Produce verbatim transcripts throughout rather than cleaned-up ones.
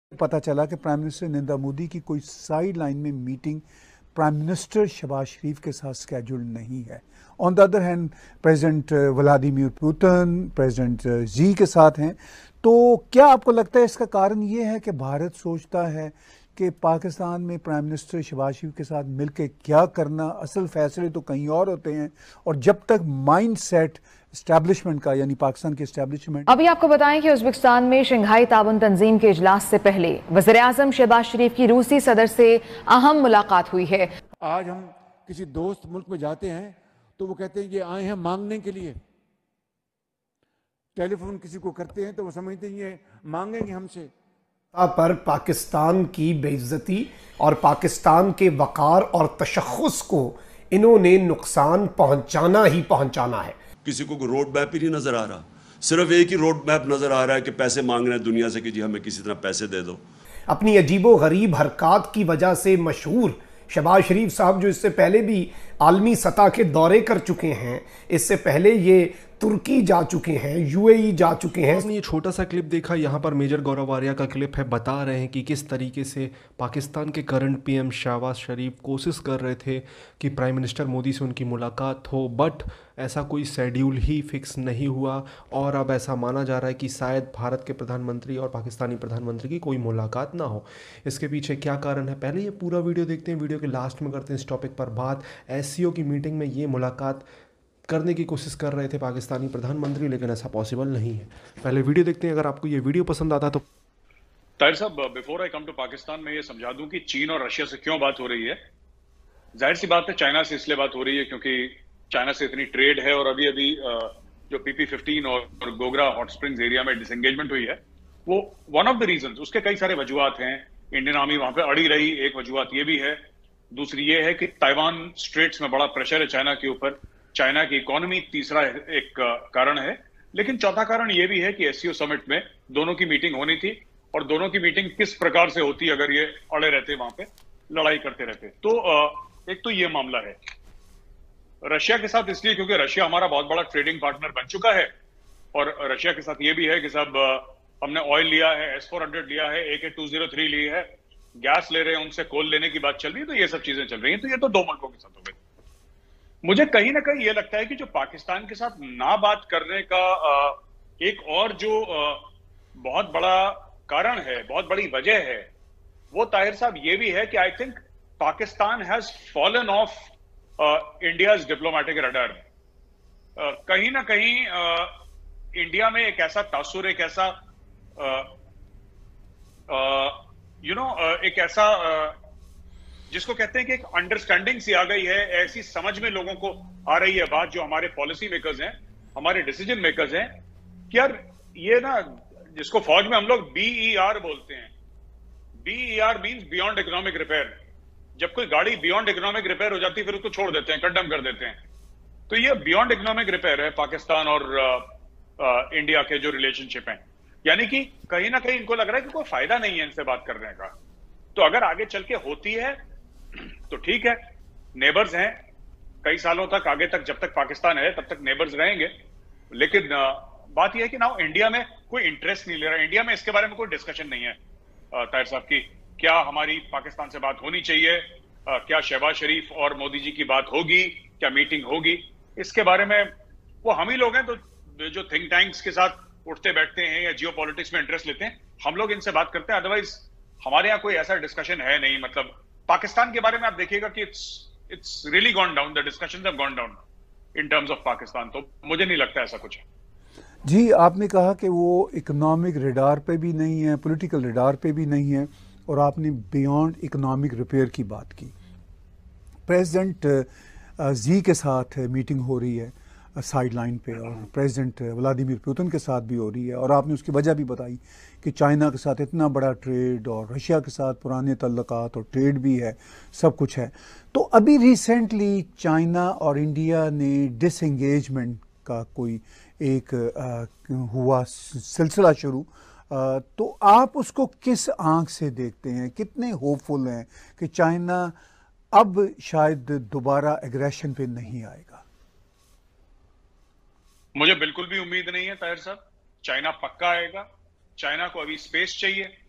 पता चला कि प्राइम मिनिस्टर नरेंद्र मोदी की कोई साइड लाइन में meeting prime minister Shehbaz Sharif के साथ स्केड्यूल नहीं है। On the other hand president Vladimir Putin president Xi के साथ हैं। तो क्या आपको लगता है इसका कारण ये है कि भारत सोचता है कि पाकिस्तान में प्राइम मिनिस्टर शहबाज शरीफ के साथ मिलकर क्या करना, असल फैसले तो कहीं और होते हैं, और जब तक माइंड सेट एस्टैब्लिशमेंट का यानी पाकिस्तान के एस्टैब्लिशमेंट। अभी आपको बताएं कि उज़्बेकिस्तान में शंघाई ताउन तंजीम के इजलास से पहले वज़ीर आज़म शहबाज शरीफ की रूसी सदर से अहम मुलाकात हुई है। आज हम किसी दोस्त मुल्क में जाते हैं तो वो कहते हैं ये आए हैं मांगने के लिए। टेलीफोन किसी को करते हैं तो वो समझते हैं ये मांगेंगे हमसे। पर पाकिस्तान की बेइज्जती और पाकिस्तान के वकार और तशख़्ख़ुस को इन्होंने नुकसान पहुंचाना ही पहुंचाना है। किसी को रोड मैप ही नहीं नजर आ रहा, सिर्फ एक ही रोड मैप नजर आ रहा है कि पैसे मांग रहे हैं दुनिया से कि जी हमें किसी तरह पैसे दे दो। अपनी अजीबो गरीब हरकत की वजह से मशहूर शहबाज शरीफ साहब, जो इससे पहले भी आलमी सतह के दौरे कर चुके हैं, इससे पहले ये तुर्की जा चुके हैं, यूएई जा चुके हैं। आपने ये छोटा सा क्लिप देखा, यहाँ पर मेजर गौरव आर्या का क्लिप है, बता रहे हैं कि किस तरीके से पाकिस्तान के करंट पीएम शहबाज शरीफ कोशिश कर रहे थे कि प्राइम मिनिस्टर मोदी से उनकी मुलाकात हो, बट ऐसा कोई शेड्यूल ही फिक्स नहीं हुआ और अब ऐसा माना जा रहा है कि शायद भारत के प्रधानमंत्री और पाकिस्तानी प्रधानमंत्री की कोई मुलाकात ना हो। इसके पीछे क्या कारण है, पहले ये पूरा वीडियो देखते हैं, वीडियो के लास्ट में करते हैं इस टॉपिक पर बात। एससीओ की मीटिंग में ये मुलाकात करने की कोशिश कर रहे थे पाकिस्तानी प्रधानमंत्री, लेकिन ऐसा पॉसिबल नहीं है। पहले वीडियो देखते हैं, अगर आपको ये वीडियो पसंद आता तो। ताहिर साहब, before I come to Pakistan में ये समझा दूं कि चीन और रशिया से क्यों बात हो रही है। जाहिर सी बात है चाइना से इसलिए बात हो रही है क्योंकि चाइना से इतनी ट्रेड है और अभी अभी जो पीपी फिफ्टीन और गोगरा हॉट स्प्रिंग्स एरिया में डिसएंगेजमेंट हुई है, वो वन ऑफ द रीजंस, उसके कई सारे वजूहत हैं। इंडियन आर्मी वहां पे अड़ी रही, एक वजूहत ये भी है। दूसरी ये है कि ताइवान स्ट्रेट्स में बड़ा प्रेशर है चाइना के ऊपर, चाइना की इकोनॉमी तीसरा एक कारण है। लेकिन चौथा कारण यह भी है कि एससीओ समिट में दोनों की मीटिंग होनी थी, और दोनों की मीटिंग किस प्रकार से होती अगर ये अड़े रहते, वहां पे लड़ाई करते रहते। तो एक तो ये मामला है रशिया के साथ, इसलिए क्योंकि रशिया हमारा बहुत बड़ा ट्रेडिंग पार्टनर बन चुका है, और रशिया के साथ ये भी है कि साहब हमने ऑयल लिया है, एस फोर हंड्रेड लिया है, ए के टू जीरो थ्री ली है, गैस ले रहे हैं, उनसे कोल लेने की बात चल रही है। तो ये सब चीजें चल रही हैं। तो ये तो दो मुल्कों के साथ हो गई। मुझे कहीं ना कहीं ये लगता है कि जो पाकिस्तान के साथ ना बात करने का एक और जो बहुत बड़ा कारण है, बहुत बड़ी वजह है, वो ताहिर साहब ये भी है कि I think Pakistan has fallen off India's diplomatic radar. कहीं ना कहीं uh, इंडिया में एक ऐसा तासुर, एक ऐसा यू नो एक ऐसा uh, जिसको कहते हैं कि एक अंडरस्टैंडिंग सी आ गई है, ऐसी समझ में लोगों को आ रही है बात, जो हमारे पॉलिसी मेकर्स हैं, हमारे डिसीजन मेकर्स हैं, कि यार ये ना, जिसको फौज में हम लोग बीईआर बोलते हैं, BER means beyond economic repair. जब कोई गाड़ी बियॉन्ड इकोनॉमिक रिपेयर हो जाती है फिर उसको छोड़ देते हैं, कंडम कर देते हैं। तो ये बियॉन्ड इकोनॉमिक रिपेयर है पाकिस्तान और आ, आ, इंडिया के जो रिलेशनशिप हैं। यानी कि कहीं ना कहीं इनको लग रहा है कि कोई फायदा नहीं है इनसे बात करने का। तो अगर आगे चल के होती है तो ठीक है, नेबर्स हैं कई सालों तक, आगे तक जब तक पाकिस्तान है तब तक नेबर्स रहेंगे। लेकिन बात यह है कि ना इंडिया में कोई इंटरेस्ट नहीं ले रहा। इंडिया में इसके बारे में कोई डिस्कशन नहीं है ताहिर साहब की क्या हमारी पाकिस्तान से बात होनी चाहिए, क्या शहबाज शरीफ और मोदी जी की बात होगी, क्या मीटिंग होगी, इसके बारे में वो हम ही लोग हैं तो जो थिंक टैंक्स के साथ उठते बैठते हैं या जियो पॉलिटिक्स में इंटरेस्ट लेते हैं, हम लोग इनसे बात करते हैं। अदरवाइज हमारे यहाँ कोई ऐसा डिस्कशन है नहीं। मतलब पाकिस्तान के बारे में आप देखिएगा कि it's it's really gone down, the discussions have gone down in terms of Pakistan. तो मुझे नहीं लगता ऐसा कुछ है। जी, आपने कहा कि वो इकोनॉमिक रेडार पे भी नहीं है, पॉलिटिकल रेडार पे भी नहीं है, और आपने बियॉन्ड इकोनॉमिक रिपेयर की बात की। प्रेसिडेंट जी के साथ मीटिंग हो रही है साइड लाइन पे, और प्रेसिडेंट व्लादिमीर पुतिन के साथ भी हो रही है, और आपने उसकी वजह भी बताई कि चाइना के साथ इतना बड़ा ट्रेड और रशिया के साथ पुराने तल्लुकात और ट्रेड भी है, सब कुछ है। तो अभी रिसेंटली चाइना और इंडिया ने डिसएंगेजमेंट का कोई एक आ, हुआ सिलसिला शुरू, आ, तो आप उसको किस आंख से देखते हैं? कितने होपफुल हैं कि चाइना अब शायद दोबारा एग्रेशन पे नहीं आएगा? मुझे बिल्कुल भी उम्मीद नहीं है ताहिर साहब, चाइना पक्का आएगा। चाइना को अभी स्पेस चाहिए,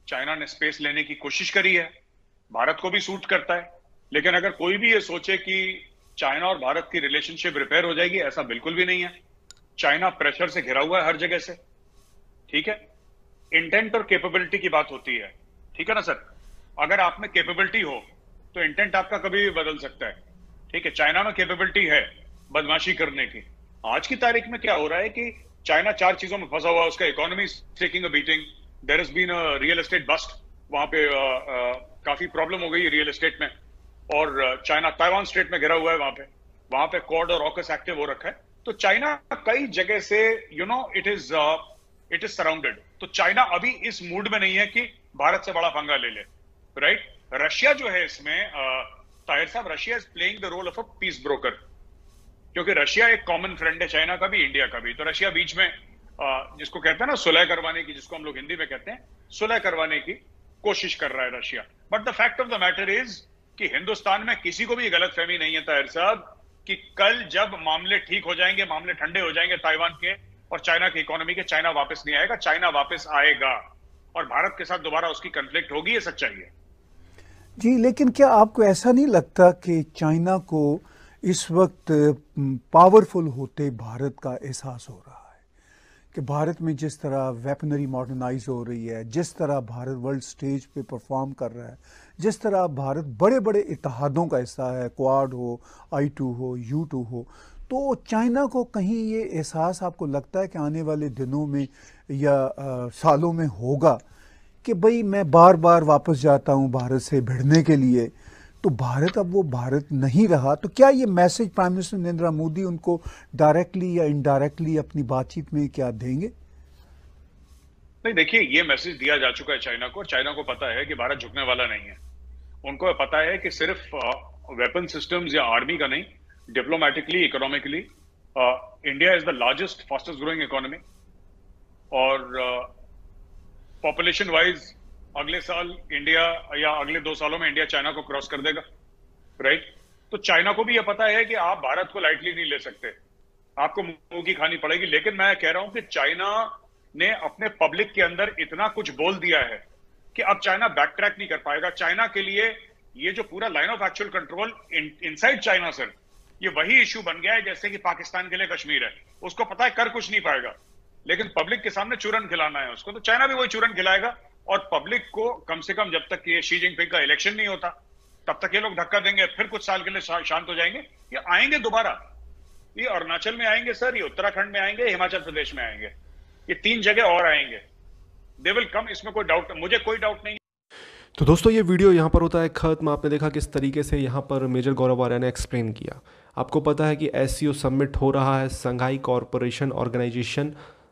चाइना ने स्पेस लेने की कोशिश करी है, भारत को भी सूट करता है। लेकिन अगर कोई भी ये सोचे कि चाइना और भारत की रिलेशनशिप रिपेयर हो जाएगी, ऐसा बिल्कुल भी नहीं है। चाइना प्रेशर से घिरा हुआ है हर जगह से, ठीक है। इंटेंट और कैपेबिलिटी की बात होती है, ठीक है ना सर। अगर आप में कैपेबिलिटी हो तो इंटेंट आपका कभी भी बदल सकता है, ठीक है। चाइना में कैपेबिलिटी है बदमाशी करने की। आज की तारीख में क्या हो रहा है कि चाइना चार चीजों में फंसा हुआ है। उसका economy taking a beating, there has been a real estate bust, वहां पे आ, आ, काफी प्रॉब्लम हो गई है रियल एस्टेट में। और चाइना ताइवान स्ट्रेट में घिरा हुआ है, वहां पे वहां पे क्वाड और ऑकस एक्टिव हो रखा है। तो चाइना कई जगह से you know it is it is surrounded. तो चाइना अभी इस मूड में नहीं है कि भारत से बड़ा पंगा ले ले, राइट। रशिया जो है इसमें ताहिर साहब, Russia is playing the role of a peace broker, क्योंकि रशिया एक कॉमन फ्रेंड है चाइना का भी, इंडिया का भी। तो रशिया बीच में uh, जिसको कहते हैं ना सुलह करवाने की, जिसको हम लोग हिंदी में कहते हैं सुलह करवाने की कोशिश कर रहा है Russia. But the fact of the matter is कि हिंदुस्तान में किसी को भी गलतफहमी नहीं है ताहिर साहब कि कल जब मामले ठीक हो जाएंगे, मामले ठंडे हो जाएंगे ताइवान के और चाइना की इकोनॉमी के, चाइना वापस नहीं आएगा, चाइना वापस आएगा और भारत के साथ दोबारा उसकी कन्फ्लिक्ट होगी। ये सच्चाई है जी। लेकिन क्या आपको ऐसा नहीं लगता कि चाइना को इस वक्त पावरफुल होते भारत का एहसास हो रहा है कि भारत में जिस तरह वेपनरी मॉडर्नाइज हो रही है, जिस तरह भारत वर्ल्ड स्टेज पे परफॉर्म कर रहा है, जिस तरह भारत बड़े बड़े इत्तेहादों का हिस्सा है, क्वाड हो, आई टू हो, यू टू हो, तो चाइना को कहीं ये एहसास आपको लगता है कि आने वाले दिनों में या आ, सालों में होगा कि भाई मैं बार बार वापस जाता हूँ भारत से भिड़ने के लिए, तो भारत अब वो भारत नहीं रहा। तो क्या ये message prime minister Narendra Modi उनको डायरेक्टली या इनडायरेक्टली अपनी बातचीत में क्या देंगे? नहीं, देखिए ये मैसेज दिया जा चुका है चाइना को, और चाइना को पता है कि भारत झुकने वाला नहीं है। उनको पता है कि सिर्फ वेपन सिस्टम्स या आर्मी का नहीं, diplomatically, economically India is the largest fastest growing economy, और पॉपुलेशन वाइज अगले साल इंडिया या अगले दो सालों में इंडिया चाइना को क्रॉस कर देगा, राइट। तो चाइना को भी यह पता है कि आप भारत को लाइटली नहीं ले सकते, आपको मुंह की खानी पड़ेगी। लेकिन मैं कह रहा हूं कि चाइना ने अपने पब्लिक के अंदर इतना कुछ बोल दिया है कि अब चाइना बैक ट्रैक नहीं कर पाएगा। चाइना के लिए ये जो पूरा line of actual control inside China sir, ये वही इश्यू बन गया है जैसे कि पाकिस्तान के लिए कश्मीर है। उसको पता है कर कुछ नहीं पाएगा, लेकिन पब्लिक के सामने चूरन खिलाना है उसको। तो चाइना भी वही चूरन खिलाएगा, और पब्लिक को कम से कम जब तक ये शी जिनपिंग का इलेक्शन नहीं होता तब तक ये लोग धक्का देंगे, फिर कुछ साल के लिए शांत हो जाएंगे। ये आएंगे दोबारा, ये अरुणाचल में आएंगे सर, ये उत्तराखंड में आएंगे, हिमाचल प्रदेश में आएंगे, ये तीन जगह और आएंगे। दे विल कम, इसमें कोई डाउट, मुझे कोई डाउट नहीं। तो दोस्तों ये वीडियो यहाँ पर होता है खत्म। आपने देखा किस तरीके से यहाँ पर मेजर गौरव आर्या ने एक्सप्लेन किया। आपको पता है कि एस सी ओ समिट हो रहा है, संघाई कॉरपोरेशन ऑर्गेनाइजेशन।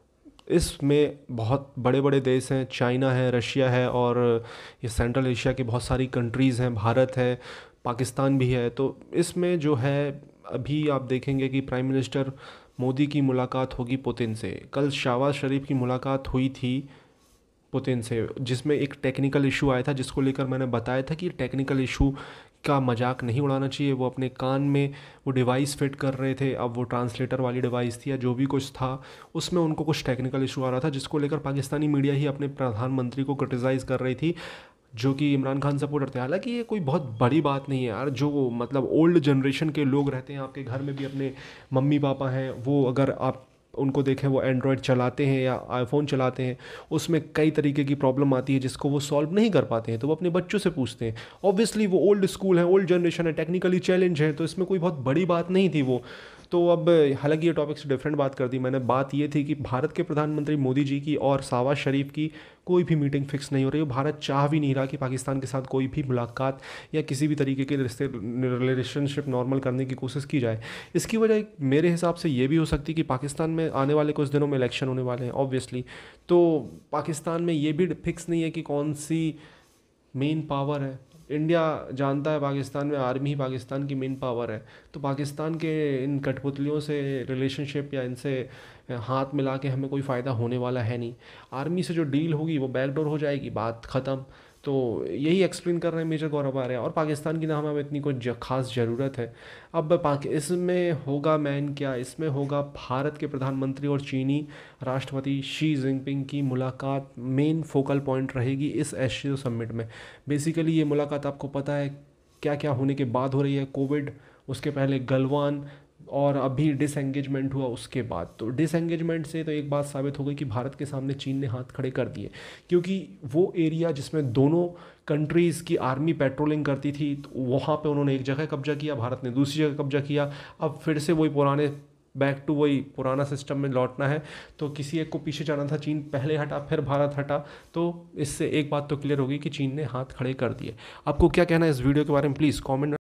इसमें बहुत बड़े बड़े देश हैं, चाइना है, रशिया है, और ये सेंट्रल एशिया की बहुत सारी कंट्रीज़ हैं, भारत है, पाकिस्तान भी है। तो इसमें जो है अभी आप देखेंगे कि प्राइम मिनिस्टर मोदी की मुलाकात होगी पुतिन से। कल शहबाज शरीफ की मुलाकात हुई थी पुतिन से, जिसमें एक टेक्निकल इशू आया था, जिसको लेकर मैंने बताया था कि टेक्निकल इशू का मजाक नहीं उड़ाना चाहिए। वो अपने कान में वो डिवाइस फिट कर रहे थे, अब वो ट्रांसलेटर वाली डिवाइस थी या जो भी कुछ था, उसमें उनको कुछ टेक्निकल इशू आ रहा था, जिसको लेकर पाकिस्तानी मीडिया ही अपने प्रधानमंत्री को क्रिटिसाइज़ कर रही थी, जो कि इमरान खान सपोर्टर थे। हालांकि ये कोई बहुत बड़ी बात नहीं है यार। जो मतलब ओल्ड जनरेशन के लोग रहते हैं आपके घर में भी, अपने मम्मी पापा हैं, वो अगर आप उनको देखें वो एंड्रॉयड चलाते हैं या आईफोन चलाते हैं, उसमें कई तरीके की प्रॉब्लम आती है जिसको वो सॉल्व नहीं कर पाते हैं, तो वो अपने बच्चों से पूछते हैं। ऑब्वियसली वो ओल्ड स्कूल है, ओल्ड जनरेशन है, टेक्निकली चैलेंज है, तो इसमें कोई बहुत बड़ी बात नहीं थी वो। तो अब हालांकि ये टॉपिक से डिफरेंट बात कर दी मैंने। बात ये थी कि भारत के प्रधानमंत्री मोदी जी की और शहबाज शरीफ की कोई भी मीटिंग फिक्स नहीं हो रही है। भारत चाह भी नहीं रहा कि पाकिस्तान के साथ कोई भी मुलाकात या किसी भी तरीके के रिश्ते रिलेशनशिप नॉर्मल करने की कोशिश की जाए। इसकी वजह मेरे हिसाब से ये भी हो सकती है कि पाकिस्तान में आने वाले कुछ दिनों में इलेक्शन होने वाले हैं ऑब्वियसली। तो पाकिस्तान में ये भी फिक्स नहीं है कि कौन सी मेन पावर है। इंडिया जानता है पाकिस्तान में आर्मी ही पाकिस्तान की मेन पावर है, तो पाकिस्तान के इन कठपुतलियों से रिलेशनशिप या इनसे हाथ मिला के हमें कोई फ़ायदा होने वाला है नहीं। आर्मी से जो डील होगी वो बैकडोर हो जाएगी, बात ख़त्म। तो यही एक्सप्लेन कर रहे हैं मेजर गौरव आर्या। और पाकिस्तान की ना हमें इतनी कोई ख़ास ज़रूरत है। अब पाक इसमें होगा मैन क्या, इसमें होगा भारत के प्रधानमंत्री और चीनी राष्ट्रपति शी जिनपिंग की मुलाकात मेन फोकल पॉइंट रहेगी इस एससीओ समिट में। बेसिकली ये मुलाकात आपको पता है क्या क्या होने के बाद हो रही है, कोविड, उसके पहले गलवान और अभी डिसएंगेजमेंट हुआ उसके बाद। तो डिसएंगेजमेंट से तो एक बात साबित हो गई कि भारत के सामने चीन ने हाथ खड़े कर दिए, क्योंकि वो एरिया जिसमें दोनों कंट्रीज़ की आर्मी पेट्रोलिंग करती थी तो वहाँ पे उन्होंने एक जगह कब्जा किया, भारत ने दूसरी जगह कब्जा किया। अब फिर से वही पुराने बैक टू वही पुराना सिस्टम में लौटना है, तो किसी एक को पीछे जाना था, चीन पहले हटा फिर भारत हटा। तो इससे एक बात तो क्लियर होगी कि चीन ने हाथ खड़े कर दिए। आपको क्या कहना है इस वीडियो के बारे में, प्लीज़ कॉमेंट